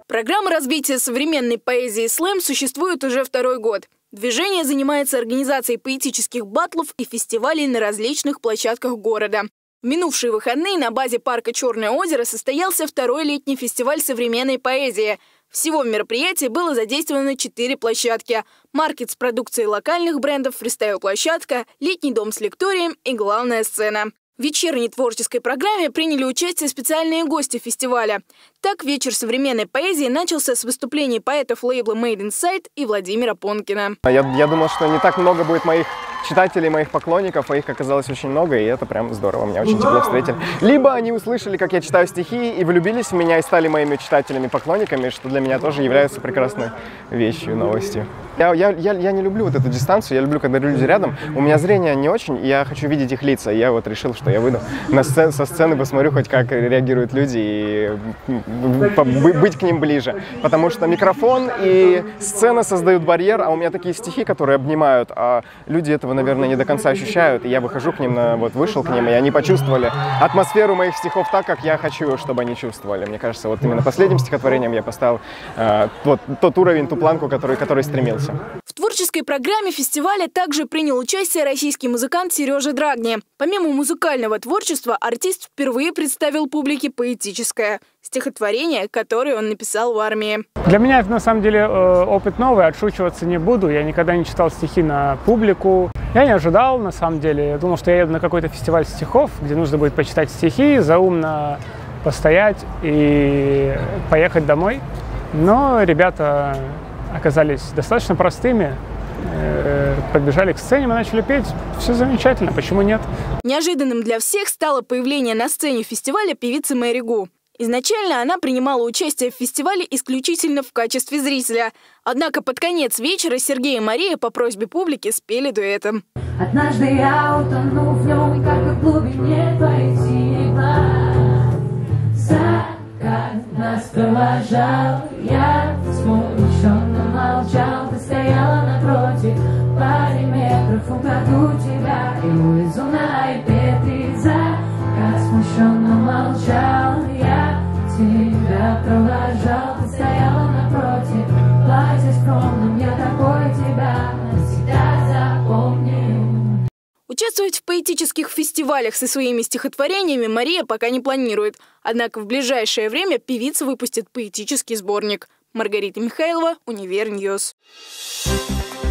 Программа развития современной поэзии «Слэм» существует уже второй год. Движение занимается организацией поэтических баттлов и фестивалей на различных площадках города. В минувшие выходные на базе парка «Черное озеро» состоялся второй летний фестиваль современной поэзии. Всего в мероприятии было задействовано 4 площадки. Маркет с продукцией локальных брендов, фристайл-площадка, летний дом с лекторием и главная сцена. В вечерней творческой программе приняли участие специальные гости фестиваля. Так, вечер современной поэзии начался с выступлений поэтов лейбла Made Inside и Владимира Понкина. Я думал, что не так много будет моих читателей, моих поклонников, а их оказалось очень много, и это прям здорово, меня очень тепло встретили. Либо они услышали, как я читаю стихи, и влюбились в меня, и стали моими читателями, поклонниками, что для меня тоже является прекрасной вещью, новостью. Я не люблю вот эту дистанцию, я люблю, когда люди рядом. У меня зрение не очень, и я хочу видеть их лица. Я вот решил, что я выйду со сцены, посмотрю хоть как реагируют люди, и быть к ним ближе. Потому что микрофон и сцена создают барьер, а у меня такие стихи, которые обнимают, а люди этого, наверное, не до конца ощущают. И я выхожу к ним, вышел к ним, и они почувствовали атмосферу моих стихов так, как я хочу, чтобы они чувствовали. Мне кажется, вот именно последним стихотворением я поставил вот тот уровень, ту планку, который стремился. В творческой программе фестиваля также принял участие российский музыкант Сережа Драгни. Помимо музыкального творчества, артист впервые представил публике поэтическое стихотворение, которое он написал в армии. Для меня это на самом деле опыт новый, отшучиваться не буду. Я никогда не читал стихи на публику. Я не ожидал, на самом деле. Я думал, что я еду на какой-то фестиваль стихов, где нужно будет почитать стихи, заумно постоять и поехать домой. Но ребята оказались достаточно простыми, подбежали к сцене, мы начали петь. Все замечательно, почему нет? Неожиданным для всех стало появление на сцене фестиваля певицы Мэри Гу. Изначально она принимала участие в фестивале исключительно в качестве зрителя. Однако под конец вечера Сергей и Мария по просьбе публики спели дуэтом. Однажды я утону в нем, как и в глубине твоих синих глаз. Закат нас провожал, я смущенно молчал. Ты стояла напротив, паре метров украду тебя. И увезу на iPad, закат смущенно молчал. Я тебя провожал, ты стояла напротив, платье скромным, я такой тебя навсегда запомню. Участвовать в поэтических фестивалях со своими стихотворениями Мария пока не планирует. Однако в ближайшее время певица выпустит поэтический сборник. Маргарита Михайлова, Универньюз.